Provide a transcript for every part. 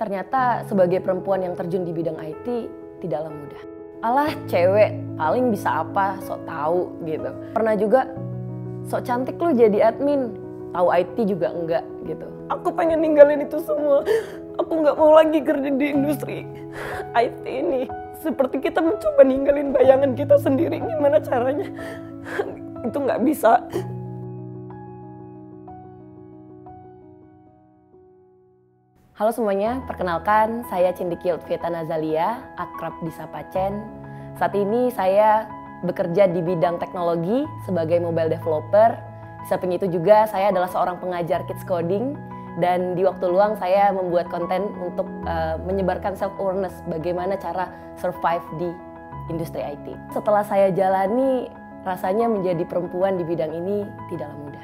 Ternyata sebagai perempuan yang terjun di bidang IT tidaklah mudah. Alah, cewek paling bisa apa, sok tahu gitu. Pernah juga sok cantik lu jadi admin, tahu IT juga enggak gitu. Aku pengen ninggalin itu semua. Aku nggak mau lagi kerja di industri IT ini. Seperti kita mencoba ninggalin bayangan kita sendiri, gimana caranya? Itu nggak bisa. Halo semuanya, perkenalkan saya Cindiki Lutfieta Nazalia, akrab disapa Cen. Saat ini saya bekerja di bidang teknologi sebagai mobile developer. Di samping itu juga saya adalah seorang pengajar kids coding dan di waktu luang saya membuat konten untuk menyebarkan self-awareness bagaimana cara survive di industri IT. Setelah saya jalani, rasanya menjadi perempuan di bidang ini tidaklah mudah.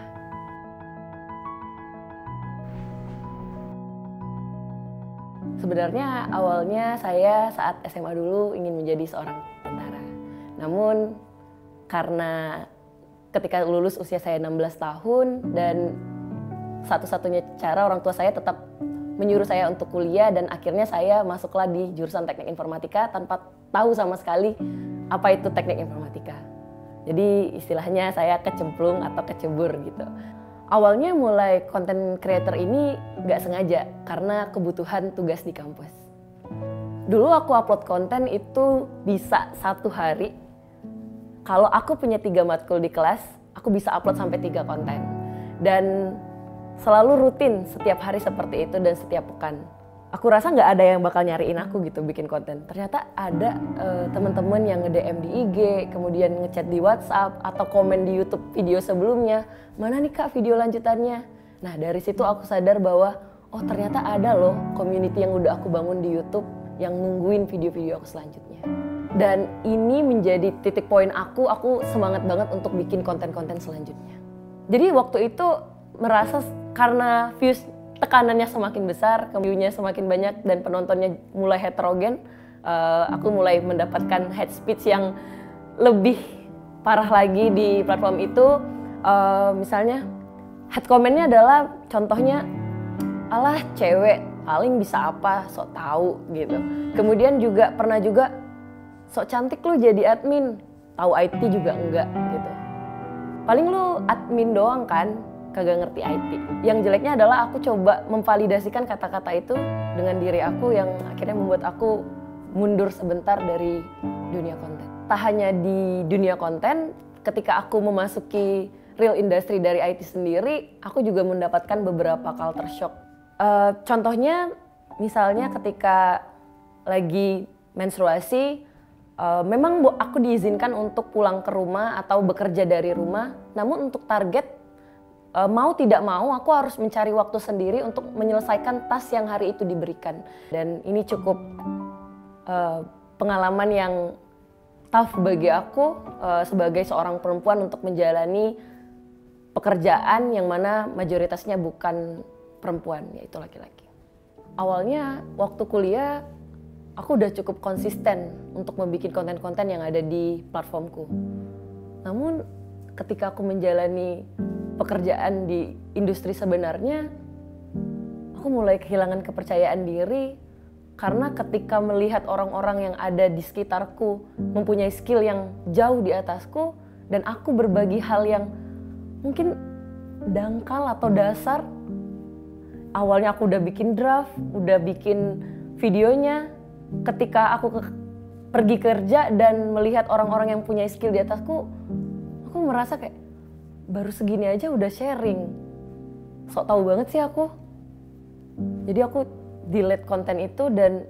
Sebenarnya awalnya saya saat SMA dulu ingin menjadi seorang tentara. Namun karena ketika lulus usia saya 16 tahun dan satu-satunya cara orang tua saya tetap menyuruh saya untuk kuliah dan akhirnya saya masuklah di jurusan teknik informatika tanpa tahu sama sekali apa itu teknik informatika. Jadi istilahnya saya kecemplung atau kecebur gitu. Awalnya mulai content creator ini gak sengaja karena kebutuhan tugas di kampus. Dulu aku upload konten itu bisa satu hari. Kalau aku punya 3 matkul di kelas, aku bisa upload sampai 3 konten. Dan selalu rutin setiap hari seperti itu dan setiap pekan. Aku rasa gak ada yang bakal nyariin aku gitu bikin konten. Ternyata ada teman-teman yang nge-DM di IG, kemudian ngechat di WhatsApp atau komen di YouTube video sebelumnya. Mana nih Kak video lanjutannya? Nah dari situ aku sadar bahwa oh ternyata ada loh community yang udah aku bangun di YouTube yang nungguin video-video aku selanjutnya. Dan ini menjadi titik poin aku semangat banget untuk bikin konten-konten selanjutnya. Jadi waktu itu merasa karena views tekanannya semakin besar, view-nya semakin banyak dan penontonnya mulai heterogen, aku mulai mendapatkan hate speech yang lebih parah lagi di platform itu. Misalnya hate comment-nya adalah contohnya, alah cewek paling bisa apa, sok tahu gitu. Kemudian juga pernah juga sok cantik lu jadi admin, tahu IT juga enggak gitu. Paling lu admin doang kan, kagak ngerti IT. Yang jeleknya adalah aku coba memvalidasikan kata-kata itu dengan diri aku yang akhirnya membuat aku mundur sebentar dari dunia konten. Tak hanya di dunia konten, ketika aku memasuki real industry dari IT sendiri, aku juga mendapatkan beberapa culture shock. Contohnya, misalnya ketika lagi menstruasi, memang aku diizinkan untuk pulang ke rumah atau bekerja dari rumah, namun untuk target mau tidak mau aku harus mencari waktu sendiri untuk menyelesaikan tas yang hari itu diberikan. Dan ini cukup pengalaman yang tough bagi aku sebagai seorang perempuan untuk menjalani pekerjaan yang mana mayoritasnya bukan perempuan, yaitu laki-laki. Awalnya waktu kuliah aku udah cukup konsisten untuk membuat konten-konten yang ada di platformku. Namun ketika aku menjalani pekerjaan di industri sebenarnya, aku mulai kehilangan kepercayaan diri karena ketika melihat orang-orang yang ada di sekitarku mempunyai skill yang jauh di atasku dan aku berbagi hal yang mungkin dangkal atau dasar. Awalnya aku udah bikin draft, udah bikin videonya. Ketika aku pergi kerja dan melihat orang-orang yang punya skill di atasku, aku merasa kayak baru segini aja udah sharing. Sok tahu banget sih aku. Jadi aku delete konten itu dan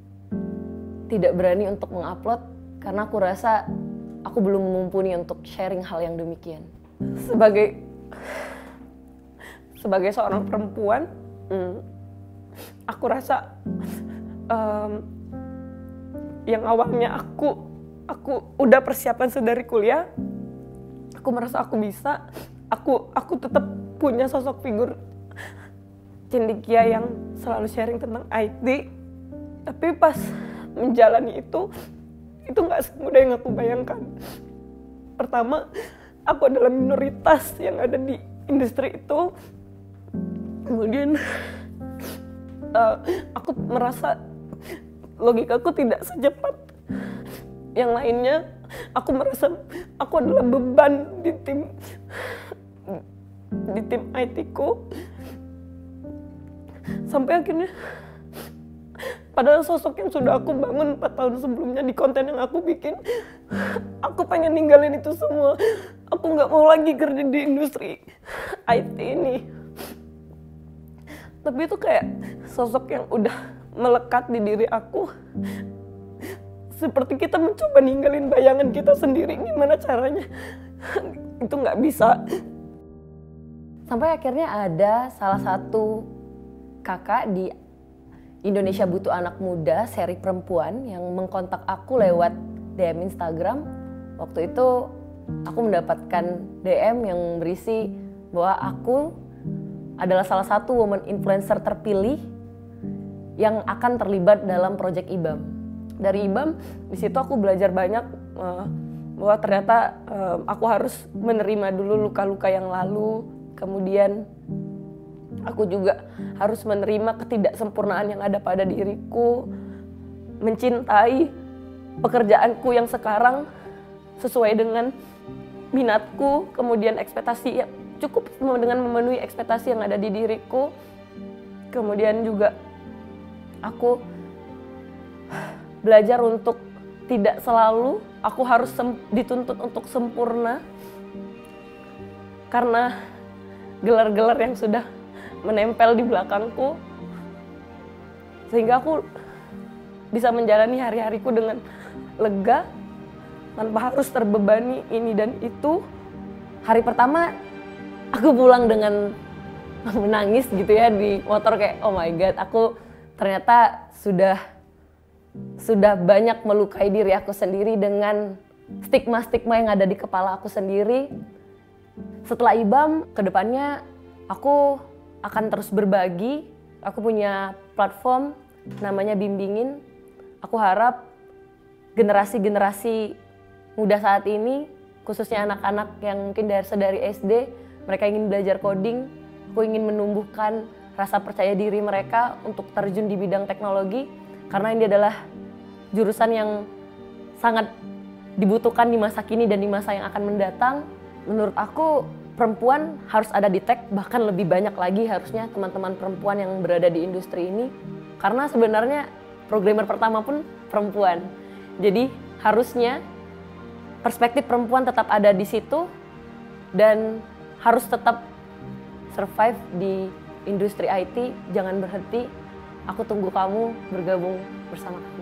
tidak berani untuk mengupload karena aku rasa aku belum mumpuni untuk sharing hal yang demikian. Sebagai seorang perempuan, aku rasa yang awalnya aku udah persiapan sedari kuliah, aku merasa aku bisa, aku tetap punya sosok figur cendekia yang selalu sharing tentang IT, tapi pas menjalani itu nggak semudah yang aku bayangkan. Pertama, aku adalah minoritas yang ada di industri itu. Kemudian aku merasa logikaku tidak secepat yang lainnya. Aku merasa aku adalah beban di tim IT-ku. Sampai akhirnya, padahal sosok yang sudah aku bangun 4 tahun sebelumnya di konten yang aku bikin, aku pengen ninggalin itu semua. Aku nggak mau lagi kerja di industri IT ini. Tapi itu kayak sosok yang udah melekat di diri aku. Seperti kita mencoba ninggalin bayangan kita sendiri, gimana caranya? Itu nggak bisa. Sampai akhirnya ada salah satu kakak di Indonesia Butuh Anak Muda, seri perempuan yang mengkontak aku lewat DM Instagram. Waktu itu aku mendapatkan DM yang berisi bahwa aku adalah salah satu woman influencer terpilih yang akan terlibat dalam proyek IBAM. Dari IBAM, di situ aku belajar banyak bahwa ternyata aku harus menerima dulu luka-luka yang lalu, kemudian aku juga harus menerima ketidaksempurnaan yang ada pada diriku, mencintai pekerjaanku yang sekarang sesuai dengan minatku, kemudian ekspektasi yang cukup dengan memenuhi ekspektasi yang ada di diriku. Kemudian juga aku belajar untuk tidak selalu aku harus dituntut untuk sempurna, karena gelar-gelar yang sudah menempel di belakangku, sehingga aku bisa menjalani hari-hariku dengan lega tanpa harus terbebani ini dan itu. Hari pertama aku pulang dengan menangis gitu ya di motor, kayak oh my god, aku ternyata sudah banyak melukai diri aku sendiri dengan stigma-stigma yang ada di kepala aku sendiri. Setelah IBAM, kedepannya aku akan terus berbagi. Aku punya platform namanya Bimbingin. Aku harap generasi-generasi muda saat ini, khususnya anak-anak yang mungkin dari SD, mereka ingin belajar coding. Aku ingin menumbuhkan rasa percaya diri mereka untuk terjun di bidang teknologi, karena ini adalah jurusan yang sangat dibutuhkan di masa kini dan di masa yang akan mendatang. Menurut aku, perempuan harus ada di tech, bahkan lebih banyak lagi harusnya teman-teman perempuan yang berada di industri ini. Karena sebenarnya programmer pertama pun perempuan. Jadi harusnya perspektif perempuan tetap ada di situ dan harus tetap survive di industri IT. Jangan berhenti. Aku tunggu kamu bergabung bersama kami.